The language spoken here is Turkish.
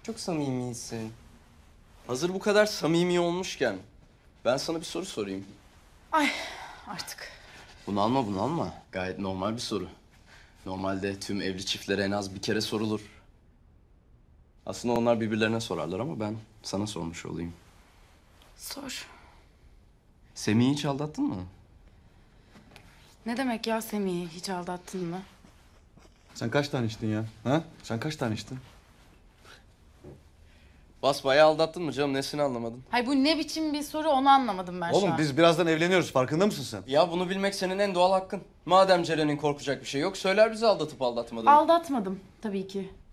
Çok samimisin. Hazır bu kadar samimi olmuşken ben sana bir soru sorayım. Ay artık. Bunalma. Gayet normal bir soru. Normalde tüm evli çiftlere en az bir kere sorulur. Aslında onlar birbirlerine sorarlar ama ben sana sormuş olayım. Sor. Semih'i hiç aldattın mı? Ne demek ya Semih'i hiç aldattın mı? Sen kaç tane içtin ya? Ha? Sen kaç tane içtin? Basbayağı aldattın mı canım? Nesini anlamadın? Hay bu ne biçim bir soru onu anlamadım ben şu Oğlum an. biz birazdan evleniyoruz. Farkında mısın sen? Ya bunu bilmek senin en doğal hakkın. Madem Ceren'in korkacak bir şey yok, söyler bize aldatıp aldatmadığını. Aldatmadım tabii ki.